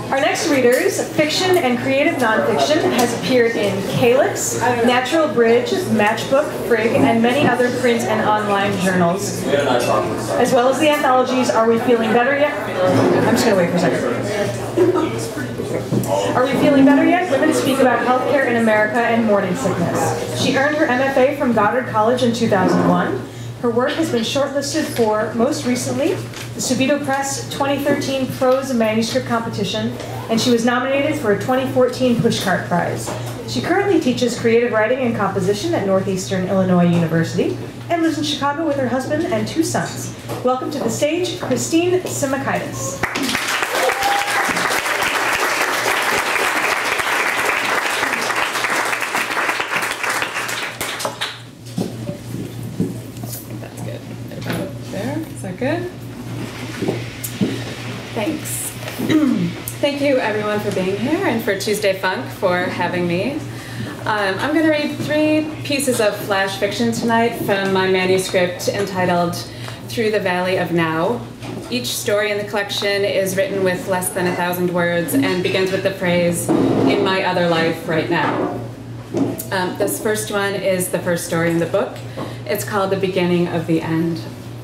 Our next readers, fiction and creative nonfiction, has appeared in Calyx, Natural Bridge, Matchbook, Frigg, and many other print and online journals, as well as the anthologies Are We Feeling Better Yet? I'm just going to wait for a second. Are We Feeling Better Yet? Women Speak About Healthcare in America and Morning Sickness. She earned her MFA from Goddard College in 2001. Her work has been shortlisted for, most recently, the Subito Press 2013 Prose Manuscript Competition, and she was nominated for a 2014 Pushcart Prize. She currently teaches creative writing and composition at Northeastern Illinois University and lives in Chicago with her husband and 2 sons. Welcome to the stage, Christine Simakaitis. Good. Thanks. Thank you, everyone, for being here, and for Tuesday Funk for having me. I'm going to read 3 pieces of flash fiction tonight from my manuscript entitled Through the Valley of Now. Each story in the collection is written with less than 1,000 words and begins with the phrase, "In my other life right now." This first one is the first story in the book. It's called The Beginning of the End.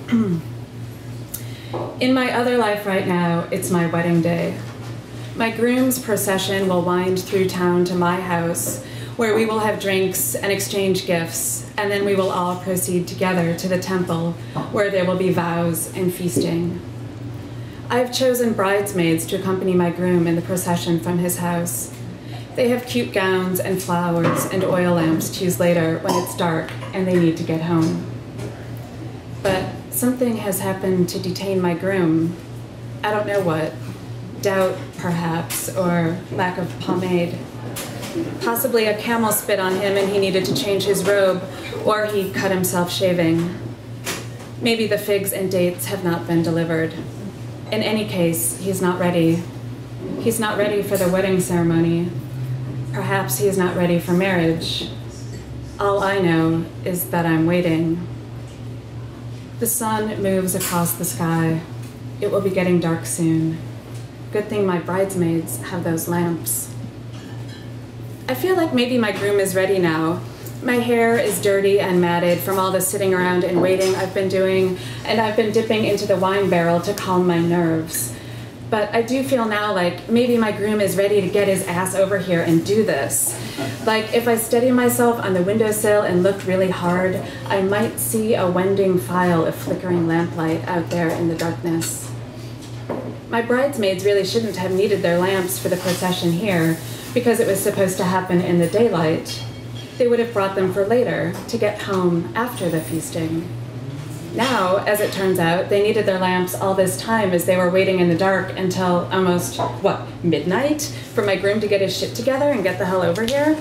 In my other life right now, it's my wedding day. My groom's procession will wind through town to my house, where we will have drinks and exchange gifts, and then we will all proceed together to the temple, where there will be vows and feasting. I have chosen bridesmaids to accompany my groom in the procession from his house. They have cute gowns and flowers and oil lamps to use later when it's dark and they need to get home. But something has happened to detain my groom. I don't know what. Doubt, perhaps, or lack of pomade. Possibly a camel spit on him and he needed to change his robe, or he cut himself shaving. Maybe the figs and dates have not been delivered. In any case, he's not ready. He's not ready for the wedding ceremony. Perhaps he is not ready for marriage. All I know is that I'm waiting. The sun moves across the sky. It will be getting dark soon. Good thing my bridesmaids have those lamps. I feel like maybe my groom is ready now. My hair is dirty and matted from all the sitting around and waiting I've been doing, and I've been dipping into the wine barrel to calm my nerves. But I do feel now like maybe my groom is ready to get his ass over here and do this. Like if I steady myself on the windowsill and look really hard, I might see a wending file of flickering lamplight out there in the darkness. My bridesmaids really shouldn't have needed their lamps for the procession here because it was supposed to happen in the daylight. They would have brought them for later, to get home after the feasting. Now, as it turns out, they needed their lamps all this time as they were waiting in the dark until almost, midnight? For my groom to get his shit together and get the hell over here?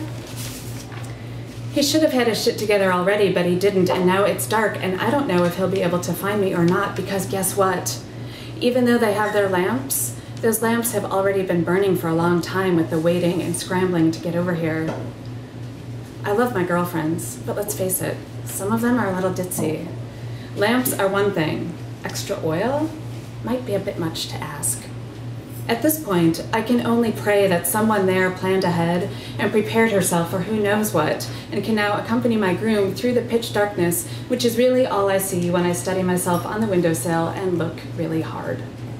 He should have had his shit together already, but he didn't, and now it's dark, and I don't know if he'll be able to find me or not, because guess what? Even though they have their lamps, those lamps have already been burning for a long time with the waiting and scrambling to get over here. I love my girlfriends, but let's face it, some of them are a little ditzy. Lamps are one thing. Extra oil might be a bit much to ask. At this point, I can only pray that someone there planned ahead and prepared herself for who knows what, and can now accompany my groom through the pitch darkness, which is really all I see when I steady myself on the windowsill and look really hard.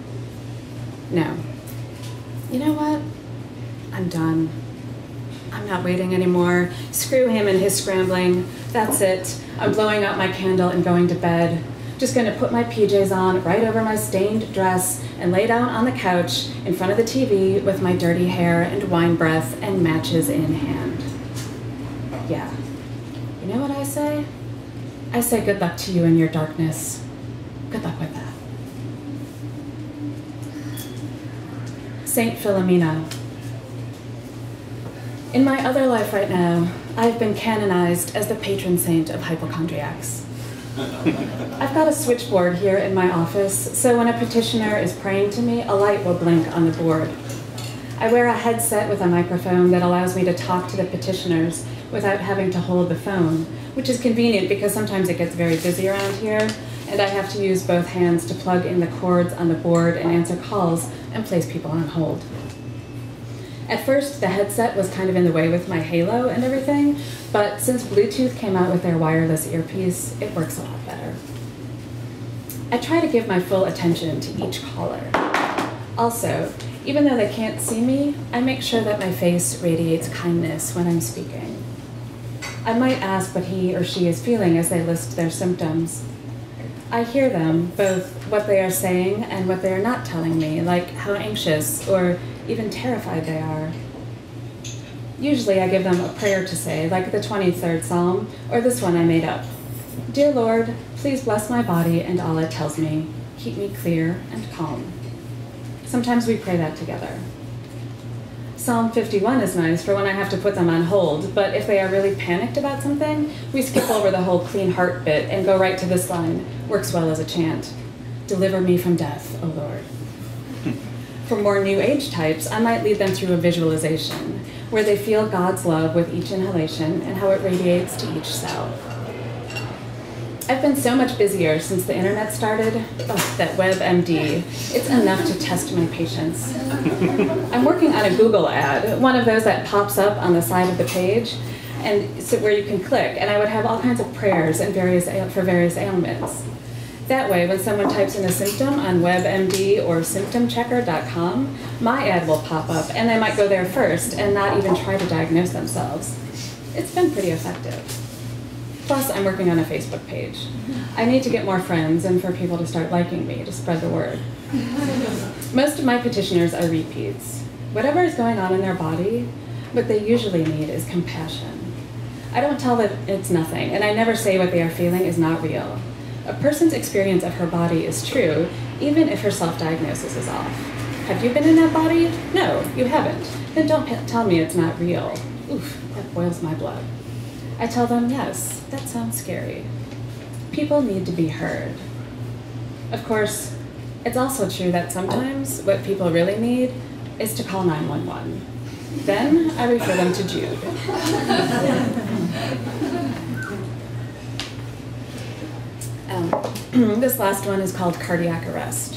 No. You know what? I'm done. I'm not waiting anymore. Screw him and his scrambling. That's it. I'm blowing out my candle and going to bed. Just gonna put my PJs on right over my stained dress and lay down on the couch in front of the TV with my dirty hair and wine breath and matches in hand. Yeah. You know what I say? I say good luck to you in your darkness. Good luck with that. Saint Philomena. In my other life right now, I've been canonized as the patron saint of hypochondriacs. I've got a switchboard here in my office, so when a petitioner is praying to me, a light will blink on the board. I wear a headset with a microphone that allows me to talk to the petitioners without having to hold the phone, which is convenient because sometimes it gets very busy around here, and I have to use both hands to plug in the cords on the board and answer calls and place people on hold. At first, the headset was kind of in the way with my halo and everything, but since Bluetooth came out with their wireless earpiece, it works a lot better. I try to give my full attention to each caller. Also, even though they can't see me, I make sure that my face radiates kindness when I'm speaking. I might ask what he or she is feeling as they list their symptoms. I hear them, both what they are saying and what they are not telling me, like how anxious or even terrified they are. Usually I give them a prayer to say, like the 23rd Psalm, or this one I made up. Dear Lord, please bless my body and all it tells me. Keep me clear and calm. Sometimes we pray that together. Psalm 51 is nice for when I have to put them on hold, but if they are really panicked about something, we skip over the whole clean heart bit and go right to this line. Works well as a chant. Deliver me from death, O Lord. For more New Age types, I might lead them through a visualization, where they feel God's love with each inhalation and how it radiates to each cell. I've been so much busier since the internet started. Oh, that WebMD. It's enough to test my patience. I'm working on a Google ad, one of those that pops up on the side of the page, and so where you can click, and I would have all kinds of prayers and for various ailments. That way, when someone types in a symptom on WebMD or symptomchecker.com, my ad will pop up, and they might go there first and not even try to diagnose themselves. It's been pretty effective. Plus, I'm working on a Facebook page. I need to get more friends and for people to start liking me to spread the word. Most of my petitioners are repeats. Whatever is going on in their body, what they usually need is compassion. I don't tell them it's nothing, and I never say what they are feeling is not real. A person's experience of her body is true, even if her self-diagnosis is off. Have you been in that body? No, you haven't. Then don't tell me it's not real. Oof, that boils my blood. I tell them, yes, that sounds scary. People need to be heard. Of course, it's also true that sometimes what people really need is to call 911. Then I refer them to Jude. This last one is called cardiac arrest.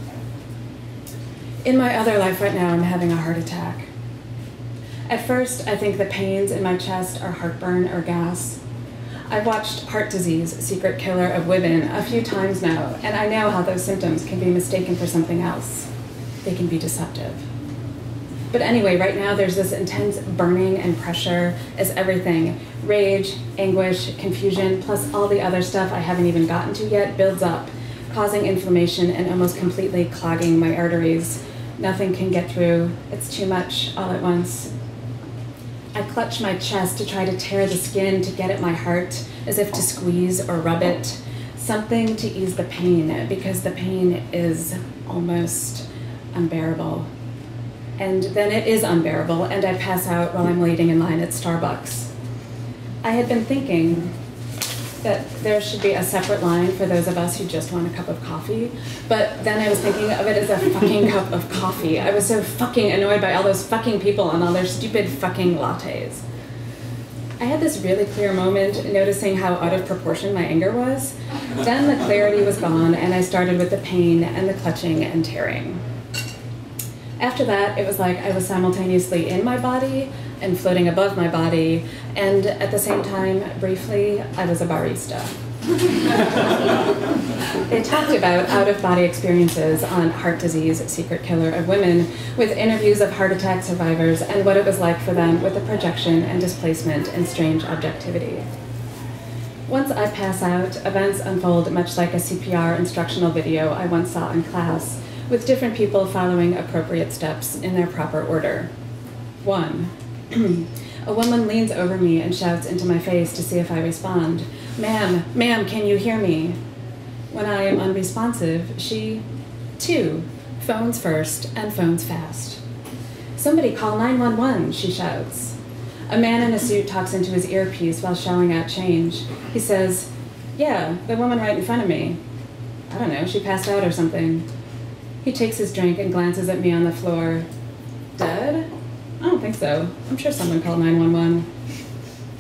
In my other life right now, I'm having a heart attack. At first, I think the pains in my chest are heartburn or gas. I've watched Heart Disease, Secret Killer of Women a few times now, and I know how those symptoms can be mistaken for something else. They can be deceptive. But anyway, right now there's this intense burning and pressure as everything, rage, anguish, confusion, plus all the other stuff I haven't even gotten to yet builds up, causing inflammation and almost completely clogging my arteries. Nothing can get through. It's too much all at once. I clutch my chest to try to tear the skin to get at my heart, as if to squeeze or rub it. Something to ease the pain, because the pain is almost unbearable. And then it is unbearable, and I pass out while I'm waiting in line at Starbucks. I had been thinking that there should be a separate line for those of us who just want a cup of coffee, but then I was thinking of it as a fucking cup of coffee. I was so fucking annoyed by all those fucking people and all their stupid fucking lattes. I had this really clear moment noticing how out of proportion my anger was. Then the clarity was gone, and I started with the pain and the clutching and tearing. After that, it was like I was simultaneously in my body and floating above my body, and at the same time, briefly, I was a barista. They talked about out-of-body experiences on Heart Disease, Secret Killer of Women, with interviews of heart attack survivors and what it was like for them with the projection and displacement and strange objectivity. Once I pass out, events unfold much like a CPR instructional video I once saw in class, with different people following appropriate steps in their proper order. 1. A woman leans over me and shouts into my face to see if I respond. Ma'am, can you hear me? When I am unresponsive, she, 2, phones first and phones fast. Somebody call 911, she shouts. A man in a suit talks into his earpiece while shelling out change. He says, yeah, the woman right in front of me. I don't know, she passed out or something. He takes his drink and glances at me on the floor. Dead? I don't think so. I'm sure someone called 911.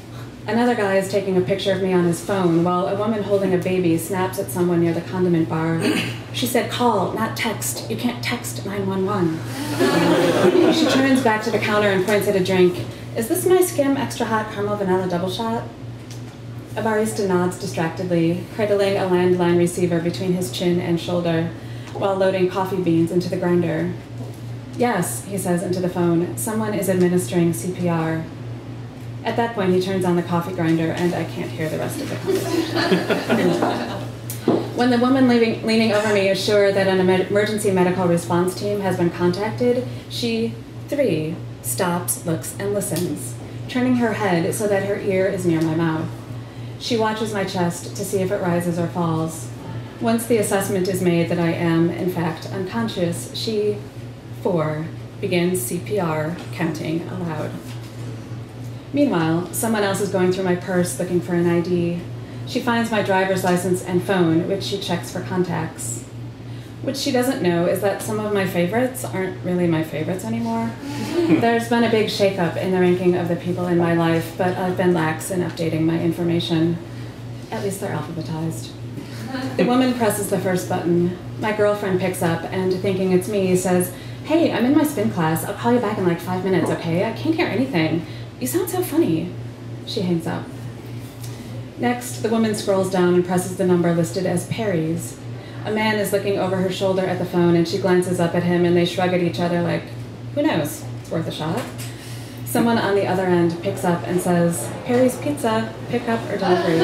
Another guy is taking a picture of me on his phone while a woman holding a baby snaps at someone near the condiment bar. She said, "Call, not text. You can't text 911. She turns back to the counter and points at a drink. "Is this my Skim extra hot caramel vanilla double shot?" A barista nods distractedly, cradling a landline receiver between his chin and shoulder while loading coffee beans into the grinder. "Yes," he says into the phone, "someone is administering CPR." At that point, he turns on the coffee grinder, and I can't hear the rest of the conversation. When the woman leaning over me is sure that an emergency medical response team has been contacted, she, 3, stops, looks, and listens, turning her head so that her ear is near my mouth. She watches my chest to see if it rises or falls. Once the assessment is made that I am, in fact, unconscious, she, 4, begins CPR, counting aloud. Meanwhile, someone else is going through my purse looking for an ID. She finds my driver's license and phone, which she checks for contacts. What she doesn't know is that some of my favorites aren't really my favorites anymore. There's been a big shakeup in the ranking of the people in my life, but I've been lax in updating my information. At least they're alphabetized. The woman presses the first button. My girlfriend picks up and, thinking it's me, says, "Hey, I'm in my spin class. I'll call you back in like 5 minutes, okay? I can't hear anything. You sound so funny." She hangs up. Next, the woman scrolls down and presses the number listed as Perry's. A man is looking over her shoulder at the phone, and she glances up at him, and they shrug at each other like, "Who knows? It's worth a shot." Someone on the other end picks up and says, "Perry's Pizza, pickup or delivery?"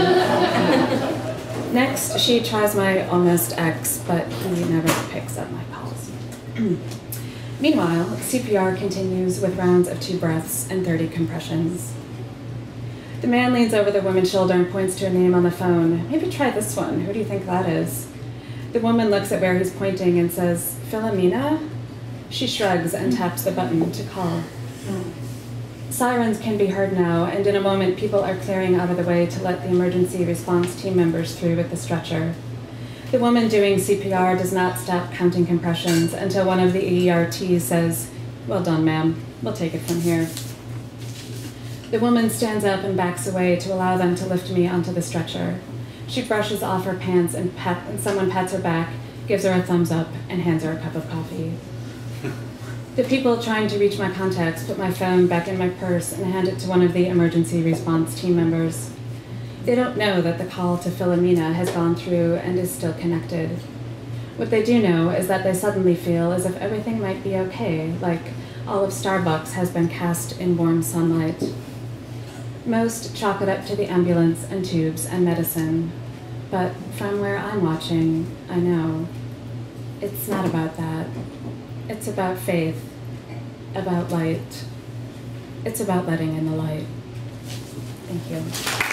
Next, she tries my almost ex, but he never picks up my calls. Meanwhile, CPR continues with rounds of 2 breaths and 30 compressions. The man leans over the woman's shoulder and points to a name on the phone. "Maybe try this one. Who do you think that is?" The woman looks at where he's pointing and says, "Philomena?" She shrugs and taps the button to call. Sirens can be heard now, and in a moment people are clearing out of the way to let the emergency response team members through with the stretcher. The woman doing CPR does not stop counting compressions until one of the ERTs says, "Well done, ma'am. We'll take it from here." The woman stands up and backs away to allow them to lift me onto the stretcher. She brushes off her pants and someone pats her back, gives her a thumbs up, and hands her a cup of coffee. The people trying to reach my contacts put my phone back in my purse and hand it to one of the emergency response team members. They don't know that the call to Philomena has gone through and is still connected. What they do know is that they suddenly feel as if everything might be okay, like all of Starbucks has been cast in warm sunlight. Most chalk it up to the ambulance and tubes and medicine, but from where I'm watching, I know it's not about that. It's about faith, about light. It's about letting in the light. Thank you.